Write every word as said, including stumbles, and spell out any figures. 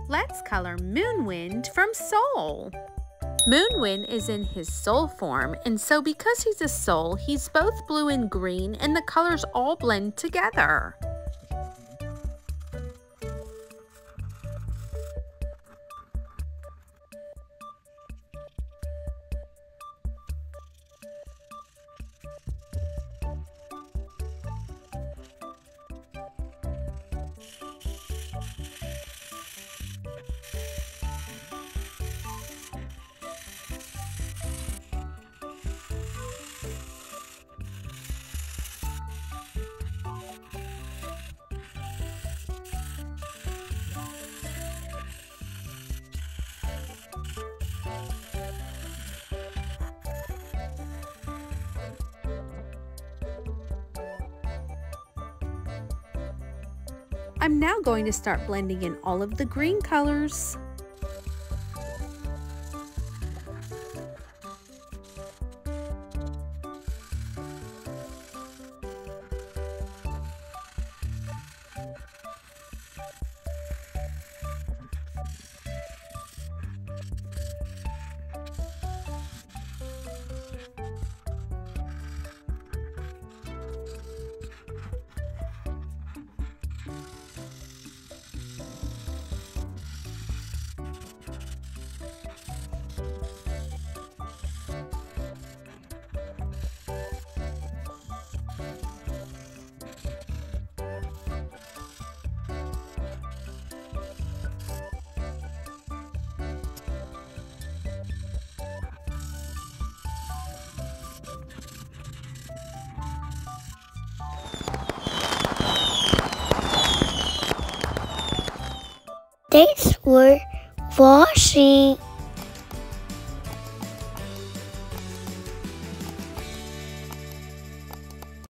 Let's color Moonwind from Soul. Moonwind is in his soul form, and so because he's a soul, he's both blue and green, and the colors all blend together. I'm now going to start blending in all of the green colors. Thanks for watching.